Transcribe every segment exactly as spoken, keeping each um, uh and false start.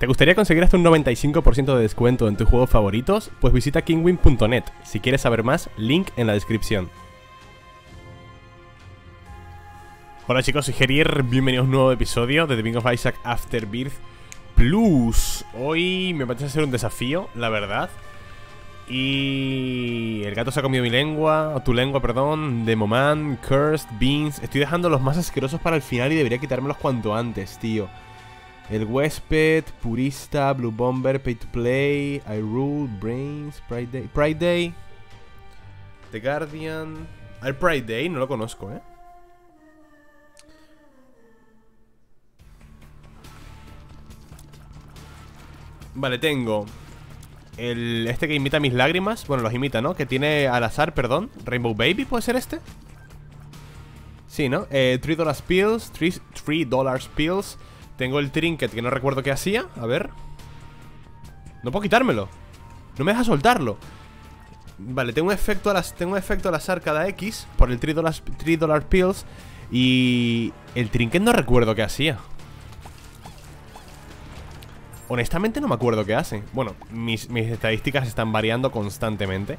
¿Te gustaría conseguir hasta un noventa y cinco por ciento de descuento en tus juegos favoritos? Pues visita kingwin punto net. Si quieres saber más, link en la descripción. Hola chicos, soy Gerier, bienvenidos a un nuevo episodio de The Binding of Isaac Afterbirth Plus. Hoy me apetece hacer un desafío, la verdad. Y... el gato se ha comido mi lengua, o tu lengua, perdón. Demoman, Cursed, Beans. Estoy dejando los más asquerosos para el final y debería quitármelos cuanto antes, tío. El Huésped, Purista, Blue Bomber, Pay to Play, I Rule, Brains, Pride Day. Pride Day, The Guardian. El Pride Day no lo conozco, eh. Vale, tengo el este que imita mis lágrimas. Bueno, los imita, ¿no? Que tiene al azar, perdón. Rainbow Baby, ¿puede ser este? Sí, ¿no? Eh, tres dólares pills, tres dólares pills. Tengo el trinket que no recuerdo qué hacía. A ver. No puedo quitármelo. No me deja soltarlo. Vale, tengo un efecto al, tengo un efecto al azar cada X por el tres dólares pills. Y el trinket no recuerdo qué hacía. Honestamente no me acuerdo qué hace. Bueno, mis, mis estadísticas están variando constantemente.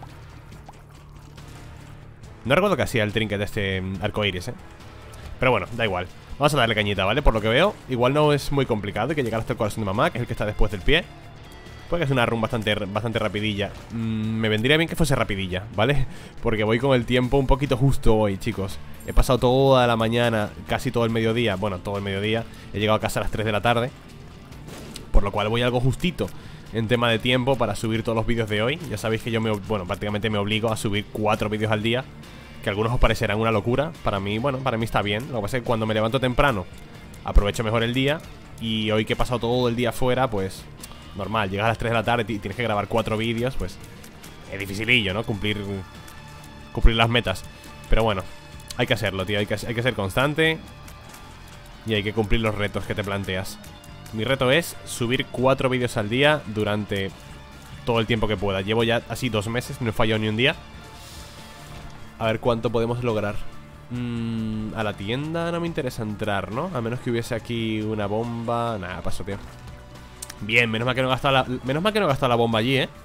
No recuerdo qué hacía el trinket de este arcoiris, eh. Pero bueno, da igual. Vamos a darle cañita, ¿vale? Por lo que veo, igual no es muy complicado. Hay que llegar hasta el corazón de mamá, que es el que está después del pie. Puede que sea una run bastante, bastante rapidilla. mm, Me vendría bien que fuese rapidilla, ¿vale? Porque voy con el tiempo un poquito justo hoy, chicos. He pasado toda la mañana, casi todo el mediodía. Bueno, todo el mediodía. He llegado a casa a las tres de la tarde. Por lo cual voy algo justito en tema de tiempo para subir todos los vídeos de hoy. Ya sabéis que yo me, bueno, prácticamente me obligo a subir cuatro vídeos al día. Que a algunos os parecerán una locura. Para mí, bueno, para mí está bien. Lo que pasa es que cuando me levanto temprano aprovecho mejor el día. Y hoy que he pasado todo el día fuera, pues normal, llegas a las tres de la tarde y tienes que grabar cuatro vídeos. Pues es dificilillo, ¿no? Cumplir, cumplir las metas. Pero bueno, hay que hacerlo, tío. Hay que, hay que ser constante. Y hay que cumplir los retos que te planteas. Mi reto es subir cuatro vídeos al día durante todo el tiempo que pueda. Llevo ya así dos meses, no he fallado ni un día. A ver cuánto podemos lograr. mm, A la tienda no me interesa entrar, ¿no? A menos que hubiese aquí una bomba. Nada, paso, tío. Bien, menos mal que no he gastado la, menos mal que no he gastado la bomba allí, ¿eh?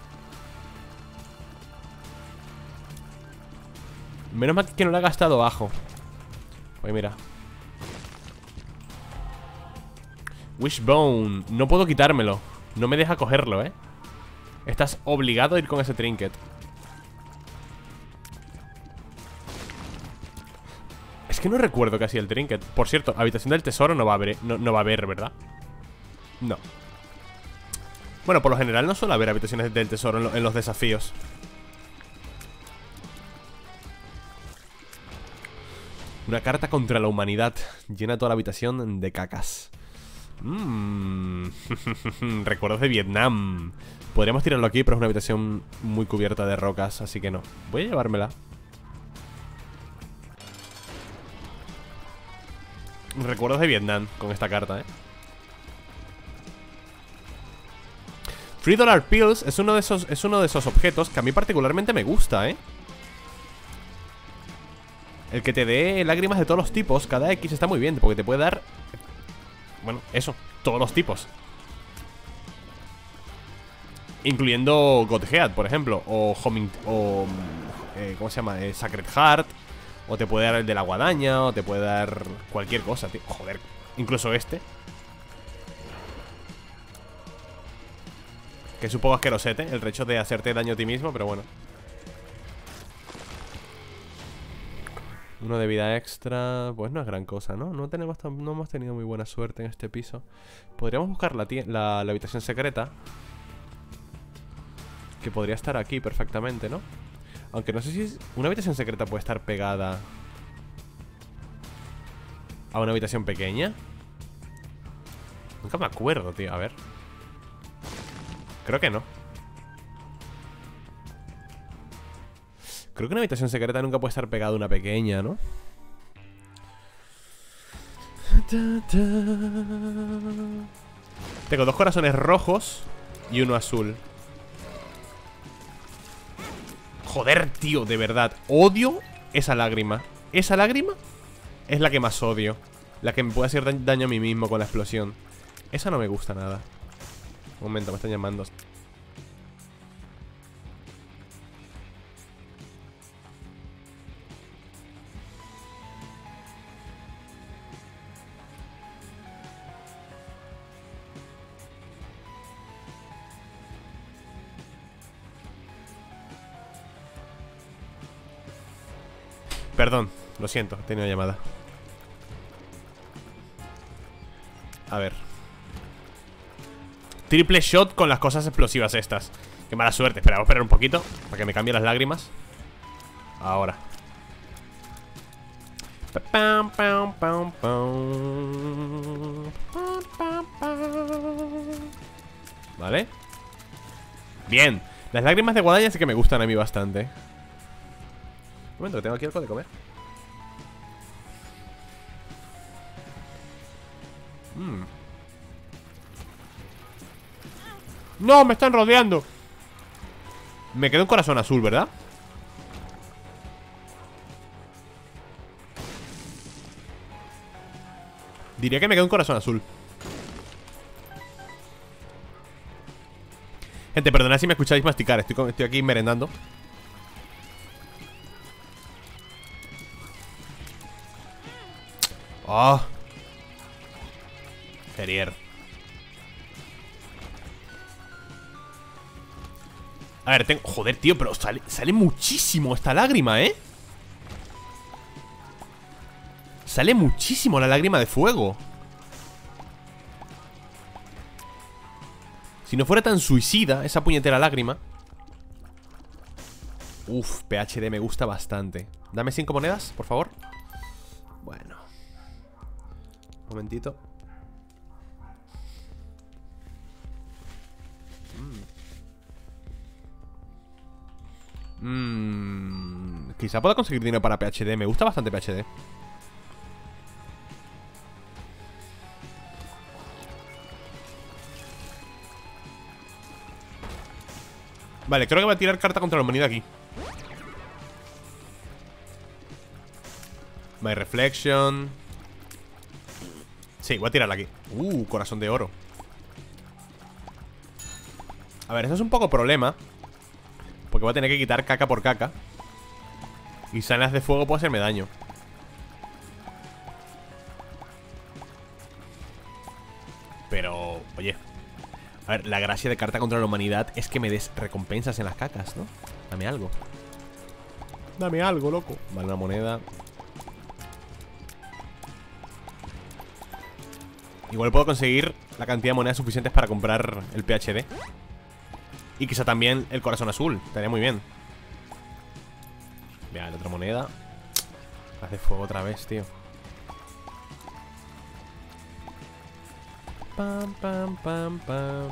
Menos mal que no la he gastado abajo. Pues mira, Wishbone, no puedo quitármelo. No me deja cogerlo, ¿eh? Estás obligado a ir con ese trinket. Es que no recuerdo qué hacía el trinket. Por cierto, habitación del tesoro no va a haber, no, no va a haber, ¿verdad? No. Bueno, por lo general no suele haber habitaciones del tesoro en, lo, en los desafíos. Una carta contra la humanidad. Llena toda la habitación de cacas. Mmm. Recuerdos de Vietnam. Podríamos tirarlo aquí, pero es una habitación muy cubierta de rocas, así que no. Voy a llevármela. Recuerdos de Vietnam con esta carta, eh. tres dólares pills es uno de esos, es uno de esos objetos que a mí particularmente me gusta, eh. El que te dé lágrimas de todos los tipos cada X está muy bien, porque te puede dar, bueno, eso, todos los tipos. Incluyendo Godhead, por ejemplo. O Homing, o eh, ¿cómo se llama? Eh, Sacred Heart. O te puede dar el de la guadaña. O te puede dar cualquier cosa, tío. Joder, incluso este, que es un poco asquerosete el hecho de hacerte daño a ti mismo, pero bueno. Uno de vida extra, pues no es gran cosa, ¿no? No tenemos tan, no hemos tenido muy buena suerte en este piso. Podríamos buscar la, la, la habitación secreta, que podría estar aquí perfectamente, ¿no? Aunque no sé si es, una habitación secreta puede estar pegada a una habitación pequeña. Nunca me acuerdo, tío, a ver. Creo que no. Creo que una habitación secreta nunca puede estar pegada a una pequeña, ¿no? Tengo dos corazones rojos y uno azul. Joder, tío, de verdad. Odio esa lágrima. Esa lágrima es la que más odio. La que me puede hacer daño a mí mismo con la explosión. Esa no me gusta nada. Un momento, me están llamando. Perdón, lo siento, he tenido llamada. A ver. Triple shot con las cosas explosivas estas. Qué mala suerte, espera, voy a esperar un poquito para que me cambie las lágrimas. Ahora. Vale. Bien. Las lágrimas de guadaña sí que me gustan a mí bastante. Un momento, que tengo aquí algo de comer. Mm. ¡No! ¡Me están rodeando! Me queda un corazón azul, ¿verdad? Diría que me queda un corazón azul. Gente, perdonad si me escucháis masticar. Estoy, estoy aquí merendando. Oh. Ferrier. A ver, tengo... Joder, tío, pero sale, sale muchísimo esta lágrima, ¿eh? Sale muchísimo la lágrima de fuego. Si no fuera tan suicida esa puñetera lágrima. Uf, P H D me gusta bastante. Dame cinco monedas, por favor. Bueno. Un momentito. Mmm. Quizá pueda conseguir dinero para P H D. Me gusta bastante P H D. Vale, creo que voy a tirar carta contra la humanidad aquí. My Reflection. Sí, voy a tirarla aquí. Uh, corazón de oro. A ver, eso es un poco problema, porque voy a tener que quitar caca por caca. Y sanas de fuego puede hacerme daño. Pero, oye, a ver, la gracia de carta contra la humanidad es que me des recompensas en las cacas, ¿no? Dame algo. Dame algo, loco. Vale, una moneda. Igual puedo conseguir la cantidad de monedas suficientes para comprar el P H D. Y quizá también el corazón azul. Estaría muy bien. Mira, la otra moneda. Hace fuego otra vez, tío. Pam, pam, pam, pam.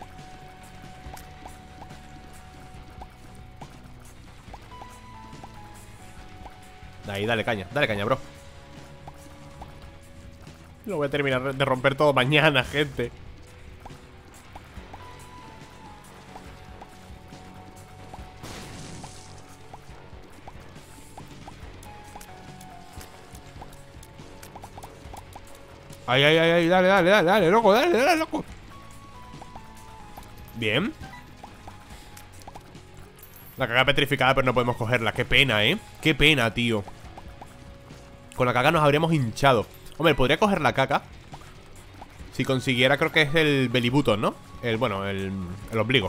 Ahí, dale caña, dale caña, bro. Lo voy a terminar de romper todo mañana, gente. Ay, ay, ay, ay, dale, dale, dale, dale, loco, dale, dale, loco. Bien. La caga petrificada, pero no podemos cogerla. Qué pena, ¿eh? Qué pena, tío. Con la caca nos habríamos hinchado. Hombre, podría coger la caca si consiguiera, creo que es el belly button, ¿no? El, bueno, el, el ombligo.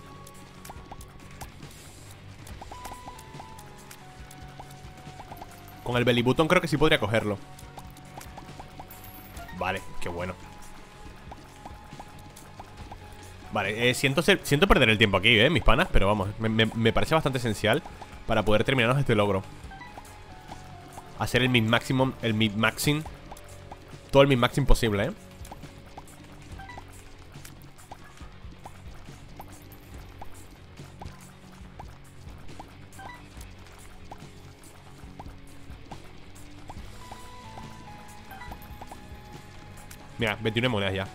Con el belly button creo que sí podría cogerlo. Vale, qué bueno. Vale, eh, siento, ser, siento perder el tiempo aquí, eh, mis panas. Pero vamos, me, me, me parece bastante esencial para poder terminarnos este logro. Hacer el mid-maximum, el mid-maxing. Todo el mid-maxing posible, eh. Mira, veintiuna monedas ya.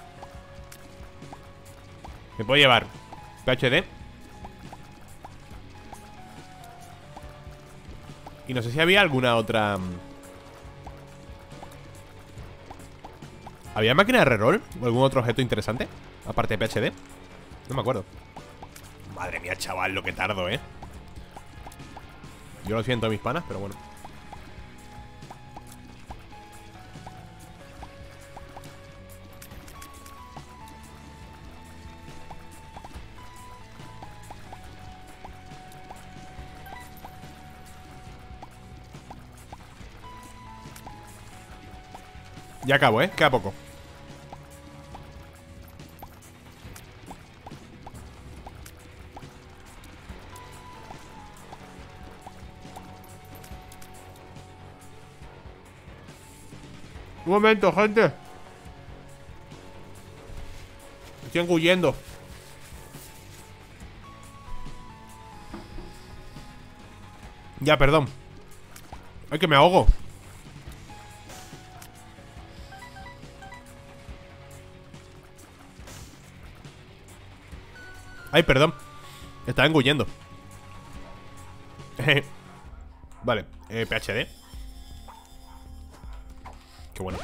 Me puedo llevar P H D. Y no sé si había alguna otra. ¿Había máquina de reroll? ¿O algún otro objeto interesante? Aparte de P H D. No me acuerdo. Madre mía, chaval, lo que tardo, ¿eh? Yo lo siento, mis panas, pero bueno. Ya acabo, ¿eh? Queda poco. Un momento, gente. Estoy engullendo. Ya, perdón. Ay, que me ahogo. Ay, perdón. Estaba engullendo. Vale, eh, P H D. Qué bueno.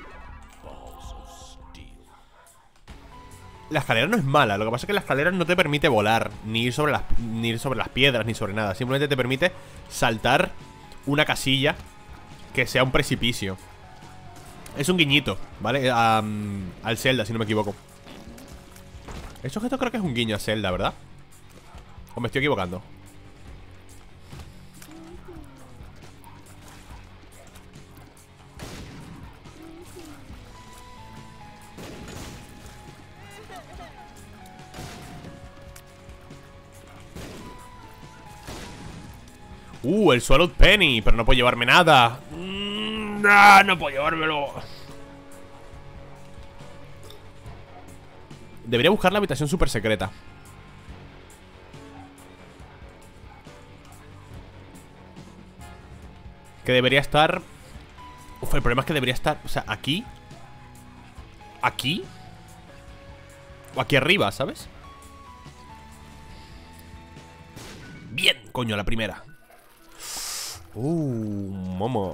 La escalera no es mala. Lo que pasa es que la escalera no te permite volar, ni ir sobre las, ni ir sobre las piedras, ni sobre nada. Simplemente te permite saltar una casilla que sea un precipicio. Es un guiñito, ¿vale? Um, al Zelda, si no me equivoco. Este objeto creo que es un guiño a Zelda, ¿verdad? ¿O me estoy equivocando? Uh, el Swallowed Penny, pero no puedo llevarme nada. mm, nah, No puedo llevármelo. Debería buscar la habitación súper secreta. Que debería estar... Uf, el problema es que debería estar... O sea, aquí. Aquí. O aquí arriba, ¿sabes? Bien, coño, la primera. Uh, momo.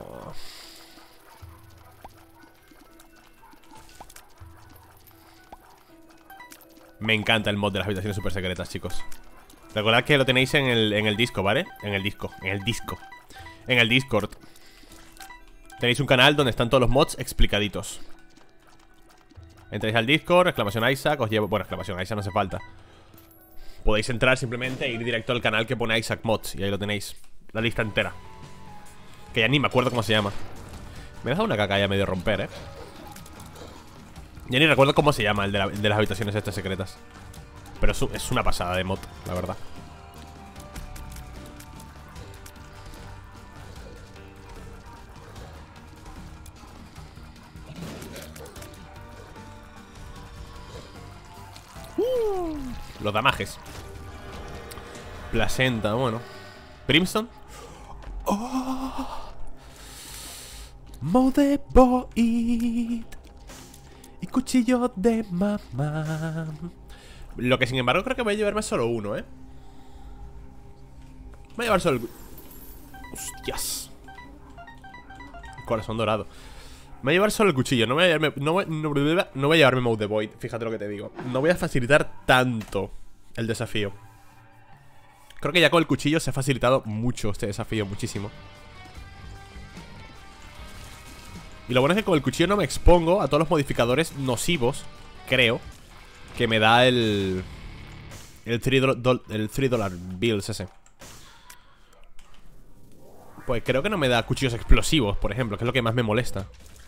Me encanta el mod de las habitaciones super secretas, chicos. Recordad que lo tenéis en el, en el disco, ¿vale? En el disco, en el disco En el Discord. Tenéis un canal donde están todos los mods explicaditos. Entráis al Discord, exclamación Isaac, os llevo... Bueno, exclamación Isaac no hace falta. Podéis entrar simplemente e ir directo al canal que pone Isaac Mods. Y ahí lo tenéis, la lista entera. Que ya ni me acuerdo cómo se llama. Me he dejado una caca ya medio romper, eh. Ya ni recuerdo cómo se llama el de, la, el de las habitaciones estas secretas. Pero es, es una pasada de mod, la verdad. uh, Los damajes. Placenta, bueno. Brimstone. Oh, Mode Boy y cuchillo de mamá. Lo que sin embargo creo que voy a llevarme solo uno, ¿eh? Voy a llevar solo el... Hostias. Corazón dorado. Me voy a llevar solo el cuchillo. No voy a llevarme... No voy, no, no voy a llevarme Mode Void. Fíjate lo que te digo. No voy a facilitar tanto el desafío. Creo que ya con el cuchillo se ha facilitado mucho este desafío. Muchísimo. Y lo bueno es que con el cuchillo no me expongo a todos los modificadores nocivos, creo, que me da el... El tres dollar bills ese. Pues creo que no me da cuchillos explosivos, por ejemplo, que es lo que más me molesta.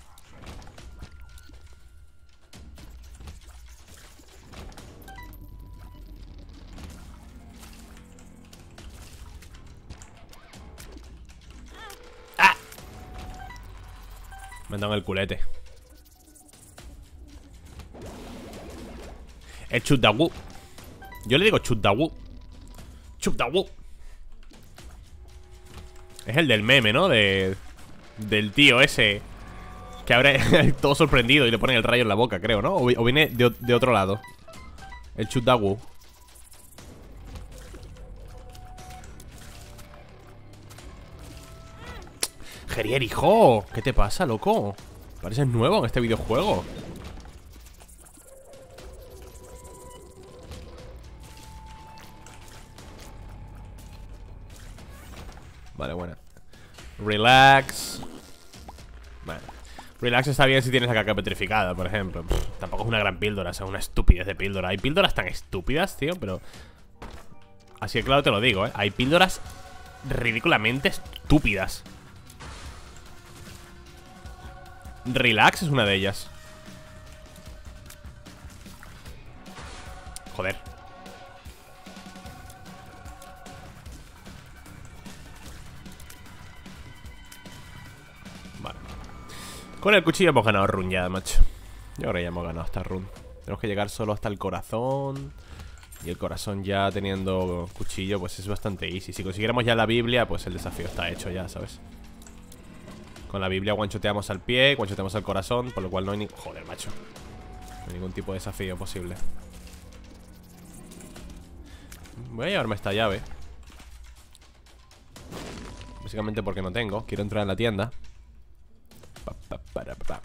Me han dado en el culete. El Chupdawu. Yo le digo Chupdawu. Chupdawu. Es el del meme, ¿no? De... Del tío ese que abre todo sorprendido y le pone el rayo en la boca, creo, ¿no? O, o viene de, de otro lado. El Chupdawu. Gerier, hijo. ¿Qué te pasa, loco? Pareces nuevo en este videojuego. Vale, buena. Relax. Bueno, relax está bien si tienes la caca petrificada, por ejemplo. Pff, tampoco es una gran píldora, o sea, una estupidez de píldora. Hay píldoras tan estúpidas, tío, pero... Así que claro te lo digo, ¿eh? Hay píldoras ridículamente estúpidas. Relax es una de ellas. Joder. Vale. Con el cuchillo hemos ganado run ya, macho. Yo creo que ya hemos ganado esta run. Tenemos que llegar solo hasta el corazón. Y el corazón ya teniendo cuchillo, pues es bastante easy. Si consiguiéramos ya la Biblia, pues el desafío está hecho ya, ¿sabes? Con la Biblia guanchoteamos al pie, guanchoteamos al corazón, por lo cual no hay ni... Joder, macho. No hay ningún tipo de desafío posible. Voy a llevarme esta llave. Básicamente porque no tengo. Quiero entrar en la tienda. Pa, pa, para, pa.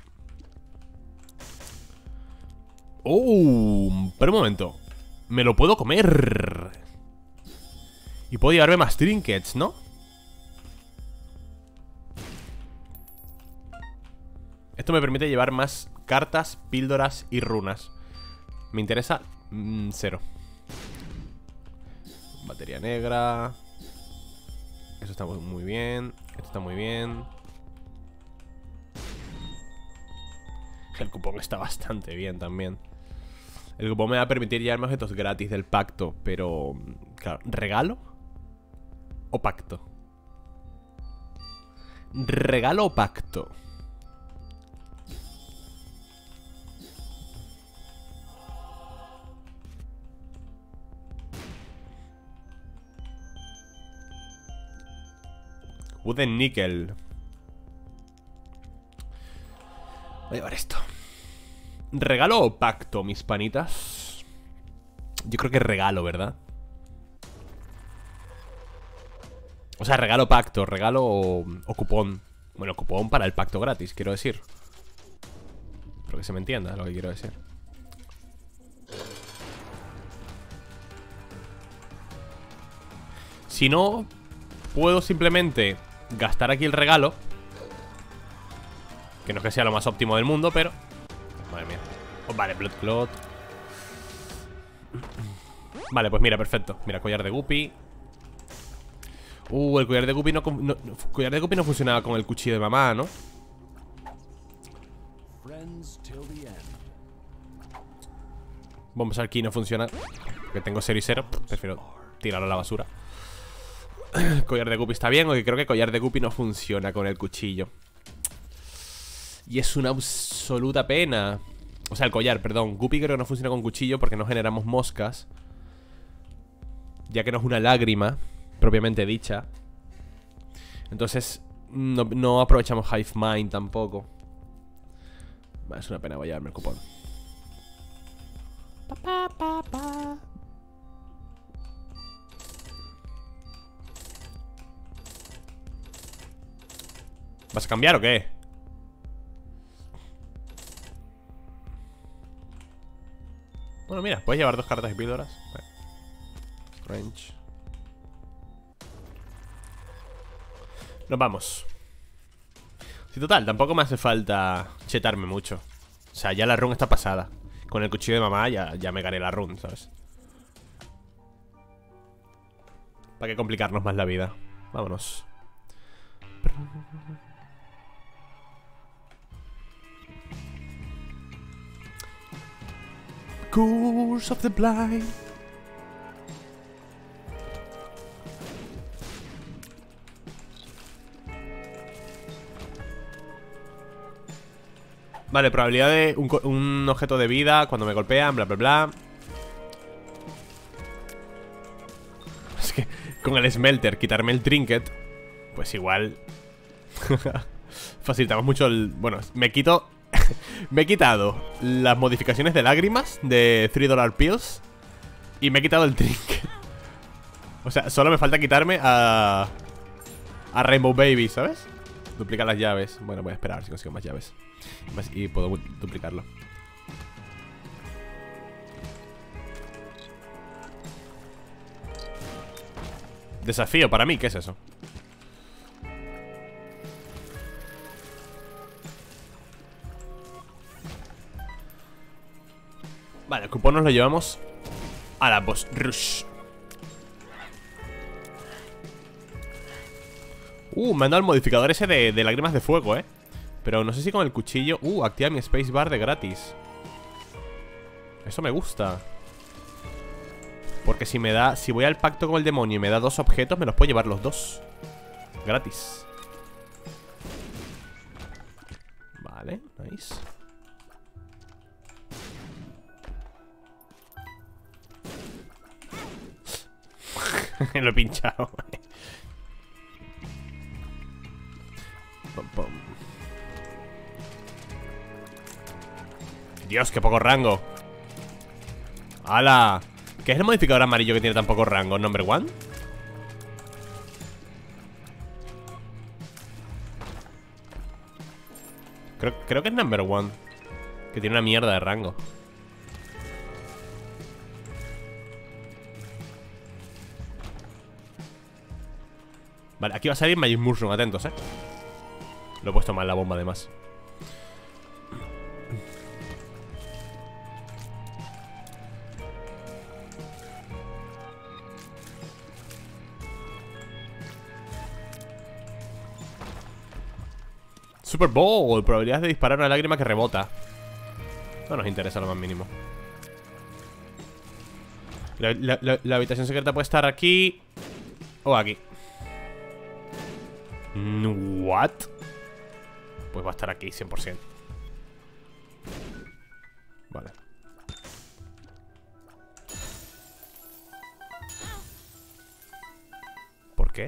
¡Oh! Pero un momento. Me lo puedo comer. Y puedo llevarme más trinkets, ¿no? Esto me permite llevar más cartas, píldoras y runas. Me interesa mm, cero. Batería negra. Eso está muy bien. Esto está muy bien. El cupón está bastante bien también. El cupón me va a permitir llevarme objetos gratis del pacto. Pero, claro, ¿regalo? ¿O pacto? ¿Regalo o pacto? Wooden Nickel. Voy a llevar esto. ¿Regalo o pacto, mis panitas? Yo creo que regalo, ¿verdad? O sea, regalo pacto, regalo o, o cupón. Bueno, cupón para el pacto gratis, quiero decir. Pero que se me entienda lo que quiero decir. Si no, puedo simplemente gastar aquí el regalo. Que no es que sea lo más óptimo del mundo, pero... Madre mía. Oh, vale, Blood Clot. Vale, pues mira, perfecto. Mira, collar de Guppy. Uh, el collar de Guppy no, no, no collar de Guppy no funcionaba con el cuchillo de mamá, ¿no? Vamos a ver aquí no funciona. Porque tengo cero y cero. Prefiero tirarlo a la basura. El collar de Guppy está bien, aunque creo que collar de Guppy no funciona con el cuchillo. Y es una absoluta pena. O sea, el collar, perdón. Guppy creo que no funciona con cuchillo porque no generamos moscas. Ya que no es una lágrima propiamente dicha. Entonces no, no aprovechamos Hive Mind tampoco. Vale, es una pena, voy a llevarme el cupón. Pa, pa, pa, pa. ¿Vas a cambiar o qué? Bueno, mira, puedes llevar dos cartas y píldoras. Strange. Nos vamos. Sí, total, tampoco me hace falta chetarme mucho. O sea, ya la run está pasada. Con el cuchillo de mamá ya, ya me gané la run, ¿sabes? ¿Para qué complicarnos más la vida? Vámonos. Curse of the Blind. Vale, probabilidad de un, un objeto de vida cuando me golpean, bla, bla, bla. Es que con el Smelter quitarme el trinket, pues igual facilitamos mucho el... Bueno, me quito... me he quitado las modificaciones de lágrimas de tres dollar pills y me he quitado el trinket. O sea, solo me falta quitarme a... a Rainbow Baby, ¿sabes? Duplicar las llaves. Bueno, voy a esperar si consigo más llaves y puedo duplicarlo. Desafío para mí, ¿qué es eso? Vale, el cupón nos lo llevamos a la boss rush. Uh, me han dado el modificador ese de, de lágrimas de fuego, eh. Pero no sé si con el cuchillo. Uh, activa mi spacebar de gratis. Eso me gusta. Porque si me da, si voy al pacto con el demonio y me da dos objetos, me los puedo llevar los dos gratis. Vale, nice. Lo he pinchado. Pum, pum. Dios, qué poco rango. ¡Hala! ¿Qué es el modificador amarillo que tiene tan poco rango? ¿Number one? Creo, creo que es number one. Que tiene una mierda de rango. Vale, aquí va a salir Magic Mushroom, atentos, eh. Lo he puesto mal la bomba, además. Super Bowl, probabilidad de disparar una lágrima que rebota. No nos interesa lo más mínimo. La, la, la, la habitación secreta puede estar aquí o aquí. ¿What? Pues va a estar aquí, cien por ciento. Vale. ¿Por qué?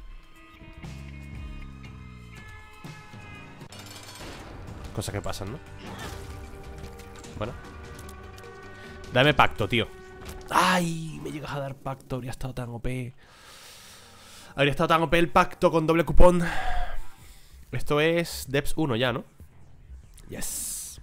Cosas que pasan, ¿no? Bueno. Dame pacto, tío. ¡Ay! Me llegas a dar pacto. Habría estado tan O P. Habría estado tan O P el pacto con doble cupón. Esto es Depths uno ya, ¿no? Yes.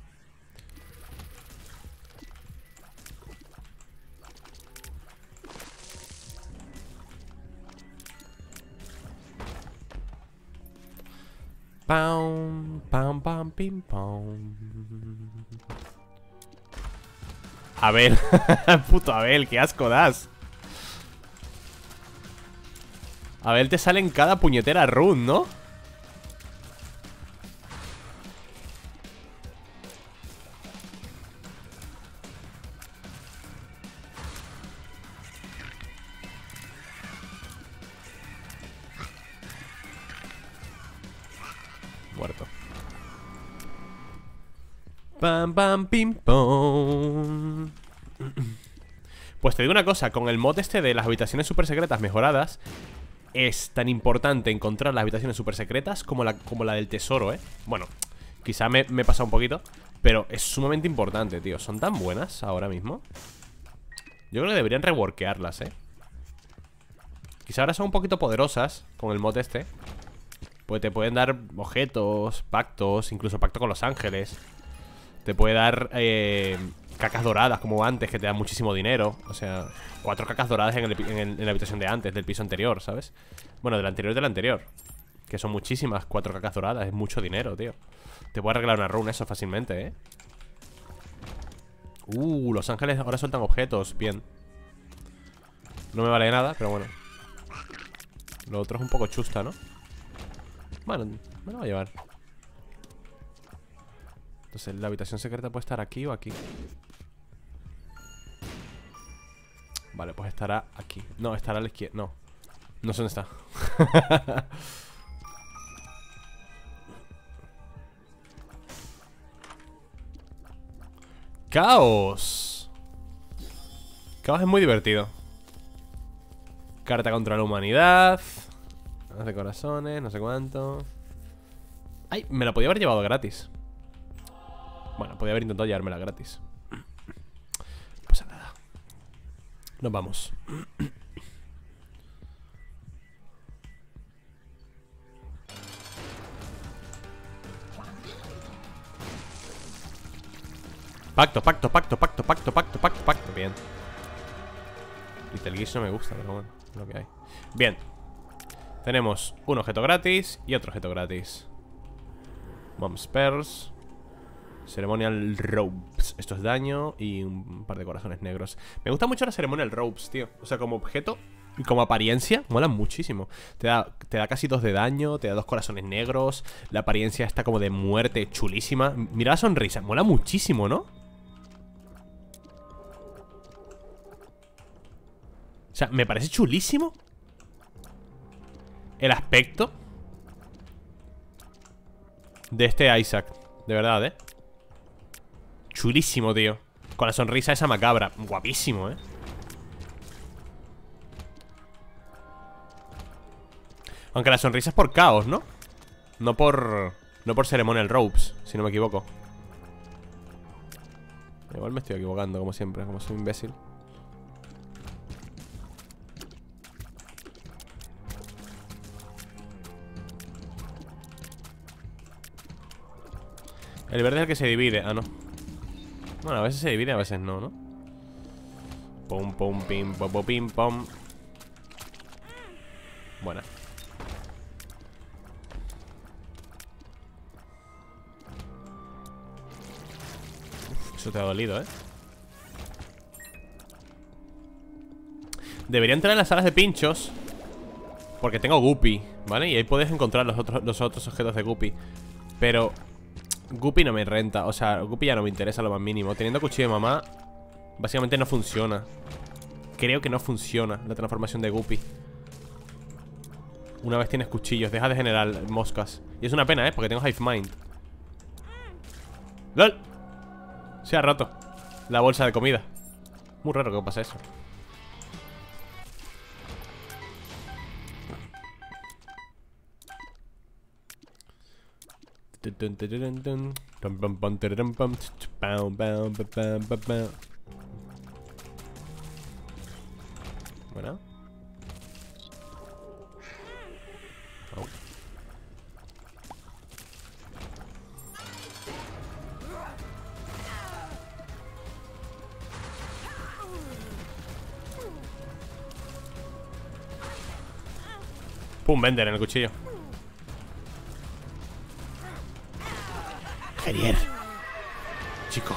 Pam, pam, pam, pim, pam. Abel. Puto Abel, qué asco das. Abel te sale en cada puñetera run, ¿no? Muerto. Pam, pam, pim, pom. Pues te digo una cosa, con el mod este de las habitaciones super secretas mejoradas, es tan importante encontrar las habitaciones super secretas como la, como la del tesoro, ¿eh? Bueno, quizá me, me he pasado un poquito, pero es sumamente importante, tío. Son tan buenas ahora mismo. Yo creo que deberían reworkearlas, ¿eh? Quizá ahora son un poquito poderosas con el mod este. Pues te pueden dar objetos, pactos, incluso pacto con los ángeles. Te puede dar eh, cacas doradas como antes, que te dan muchísimo dinero. O sea, cuatro cacas doradas en, el, en, el, en la habitación de antes, del piso anterior, ¿sabes? Bueno, del anterior y del anterior. Que son muchísimas, cuatro cacas doradas. Es mucho dinero, tío. Te puede arreglar una run eso fácilmente, ¿eh? Uh, los ángeles ahora sueltan objetos. Bien. No me vale nada, pero bueno. Lo otro es un poco chusta, ¿no? Bueno, me lo voy a llevar. Entonces, la habitación secreta puede estar aquí o aquí. Vale, pues estará aquí. No, estará a la izquierda. No, no sé dónde está. ¡Caos! Caos es muy divertido. Carta contra la humanidad. De corazones, no sé cuánto. Ay, me la podía haber llevado gratis. Bueno, podía haber intentado llevármela gratis. No pasa nada. Nos vamos. Pacto, pacto, pacto, pacto, pacto, pacto, pacto, pacto. Bien. Little Geese no me gusta, pero bueno, es lo que hay. Bien. Tenemos un objeto gratis y otro objeto gratis. Mom's Pearls. Ceremonial Robes. es, esto es daño y un par de corazones negros. Me gusta mucho la Ceremonial Robes, tío. O sea, como objeto y como apariencia, mola muchísimo. Te da, te da casi dos de daño, te da dos corazones negros. La apariencia está como de muerte, chulísima. Mira la sonrisa, mola muchísimo, ¿no? O sea, me parece chulísimo el aspecto de este Isaac. De verdad, ¿eh? Chulísimo, tío. Con la sonrisa esa macabra. Guapísimo, ¿eh? Aunque la sonrisa es por caos, ¿no? No por... No por Ceremonial Robes, si no me equivoco. Igual me estoy equivocando, como siempre, como soy un imbécil. El verde es el que se divide. Ah, no. Bueno, a veces se divide, a veces no, ¿no? Pum, pum, pim, pum, pum, pim, pum. Buena. Uf, eso te ha dolido, ¿eh? Debería entrar en las salas de pinchos, porque tengo Guppy, ¿vale? Y ahí puedes encontrar los otros, los otros objetos de Guppy. Pero Guppy no me renta, o sea, Guppy ya no me interesa lo más mínimo. Teniendo cuchillo de mamá, básicamente no funciona. Creo que no funciona la transformación de Guppy. Una vez tienes cuchillos, deja de generar moscas. Y es una pena, ¿eh? Porque tengo Hive Mind. ¡Lol! Se ha roto la bolsa de comida. Muy raro que pase eso. Bueno. Oh. Pum, vender en el cuchillo. Genial. Chico.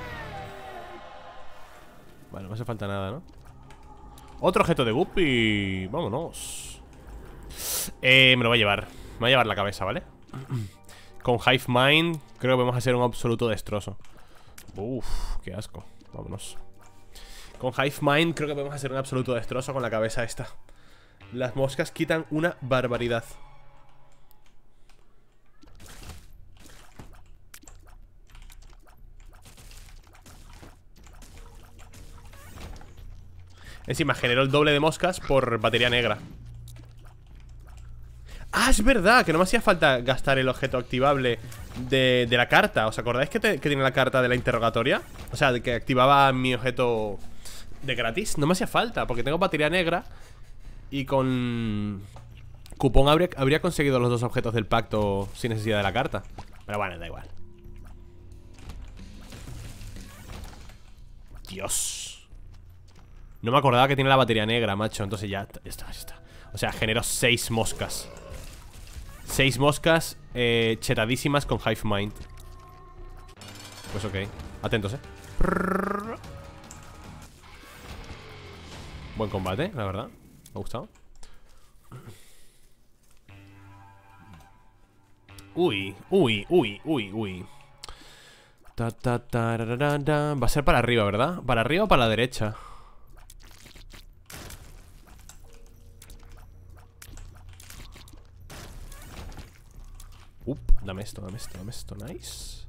Vale, no hace falta nada, ¿no? Otro objeto de Guppy. Vámonos. Eh, me lo voy a llevar. Me voy a llevar la cabeza, ¿vale? Con Hive Mind creo que vamos a hacer un absoluto destrozo. Uff, qué asco. Vámonos. Con Hive Mind creo que podemos hacer un absoluto destrozo con la cabeza esta. Las moscas quitan una barbaridad. Encima generó el doble de moscas por batería negra. Ah, es verdad, que no me hacía falta gastar el objeto activable de, de la carta. ¿Os acordáis que, te, que tiene la carta de la interrogatoria? O sea, de que activaba mi objeto de gratis. No me hacía falta, porque tengo batería negra. Y con cupón habría, habría conseguido los dos objetos del pacto sin necesidad de la carta. Pero bueno, da igual. Dios. No me acordaba que tiene la batería negra, macho. Entonces ya, ya está, ya está. O sea, generó seis moscas. Seis moscas eh, chetadísimas con Hive Mind. Pues ok. Atentos, eh. Buen combate, la verdad. Me ha gustado. Uy, uy, uy, uy, uy. Ta, ta, ta, ra, ra, ra. Va a ser para arriba, ¿verdad? ¿Para arriba o para la derecha? Up, dame esto, dame esto, dame esto, nice.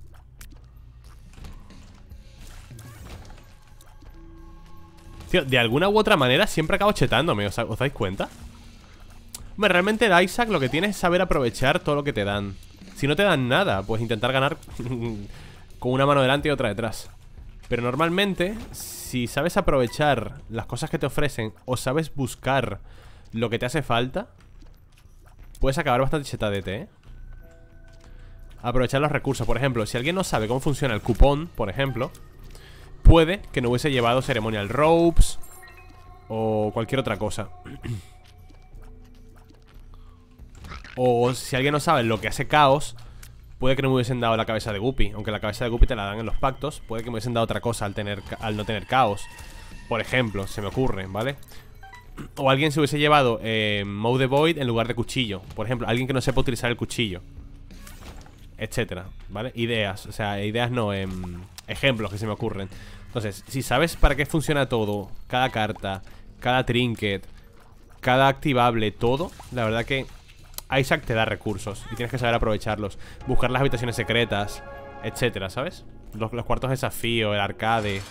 Tío, de alguna u otra manera siempre acabo chetándome, ¿os, ¿os dais cuenta? Hombre, realmente el Isaac lo que tiene es saber aprovechar todo lo que te dan. Si no te dan nada, pues intentar ganar con una mano delante y otra detrás. Pero normalmente, si sabes aprovechar las cosas que te ofrecen o sabes buscar lo que te hace falta, puedes acabar bastante chetadete, ¿eh? Aprovechar los recursos. Por ejemplo, si alguien no sabe cómo funciona el cupón, por ejemplo, puede que no hubiese llevado Ceremonial Robes o cualquier otra cosa. O si alguien no sabe lo que hace Caos, Puede que no me hubiesen dado la cabeza de Guppy, aunque la cabeza de Guppy te la dan en los pactos. Puede que me hubiesen dado otra cosa al, tener, al no tener caos. Por ejemplo, se me ocurre, ¿vale? O alguien se hubiese llevado eh, Mode Void en lugar de cuchillo. Por ejemplo, alguien que no sepa utilizar el cuchillo, etcétera, ¿vale? Ideas, o sea, ideas no, eh, ejemplos que se me ocurren. Entonces, si sabes para qué funciona todo, cada carta, cada trinket, cada activable, todo, la verdad que Isaac te da recursos y tienes que saber aprovecharlos. Buscar las habitaciones secretas, etcétera, ¿sabes? Los, los cuartos de desafío, el arcade.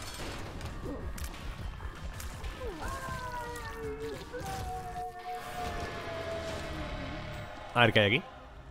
A ver qué hay aquí.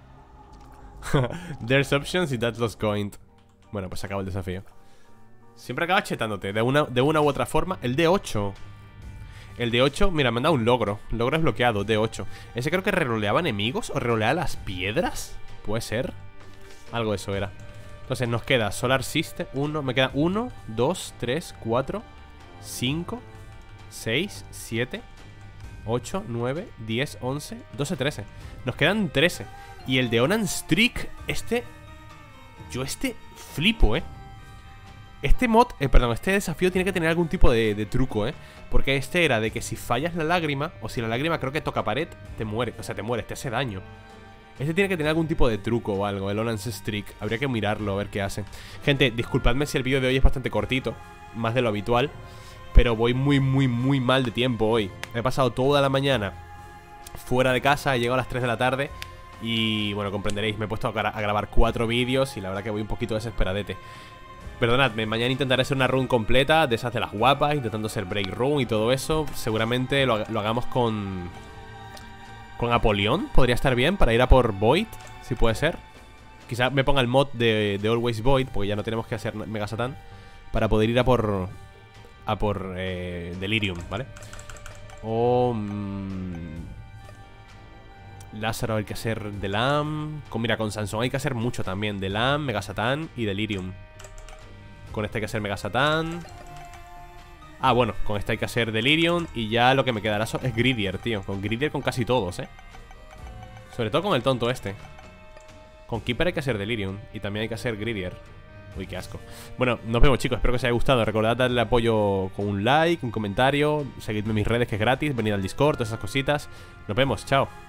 There's options y that's lost coin. Bueno, pues acaba el desafío. Siempre acabas chetándote de una, de una u otra forma. El D ocho. El D ocho, mira, me han dado un logro. Logro desbloqueado, D ocho. Ese creo que reroleaba enemigos o reroleaba las piedras. ¿Puede ser? Algo de eso era. Entonces nos queda Solar System. Uno, me queda uno, dos, tres, cuatro, cinco, seis, siete, ocho, nueve, diez, once, doce, trece. Nos quedan trece. Y el de Onan Streak, este... Yo este flipo, ¿eh? Este mod, eh, perdón, este desafío tiene que tener algún tipo de, de truco, ¿eh? Porque este era de que si fallas la lágrima, o si la lágrima creo que toca pared, te muere, o sea, te mueres, te hace daño. Este tiene que tener algún tipo de truco o algo, el Onan's Streak. Habría que mirarlo, a ver qué hace. Gente, disculpadme si el vídeo de hoy es bastante cortito, más de lo habitual, pero voy muy, muy, muy mal de tiempo hoy. He pasado toda la mañana fuera de casa, he llegado a las tres de la tarde y, bueno, comprenderéis, me he puesto a, gra a grabar cuatro vídeos y la verdad que voy un poquito desesperadete. Perdonadme, mañana intentaré hacer una run completa de esas de las guapas, intentando hacer break run y todo eso. Seguramente lo, lo hagamos con... Con Apollyon, podría estar bien, para ir a por Void, si puede ser. Quizá me ponga el mod de, de Always Void, porque ya no tenemos que hacer Mega Satan, para poder ir a por... A por eh, Delirium, ¿vale? O... Mmm, Lázaro hay que hacer Delam. Con, mira, con Sansón hay que hacer mucho también. Delam, Mega Satan y Delirium. Con este hay que hacer Mega Satan. Ah, bueno, con este hay que hacer Delirium. Y ya lo que me quedará es Gridier, tío. Con Gridier con casi todos, eh. Sobre todo con el tonto este. Con Keeper hay que hacer Delirium. Y también hay que hacer Gridier. Uy, qué asco. Bueno, nos vemos, chicos, espero que os haya gustado. Recordad darle apoyo con un like, un comentario. Seguidme en mis redes, que es gratis. Venid al Discord, todas esas cositas. Nos vemos, chao.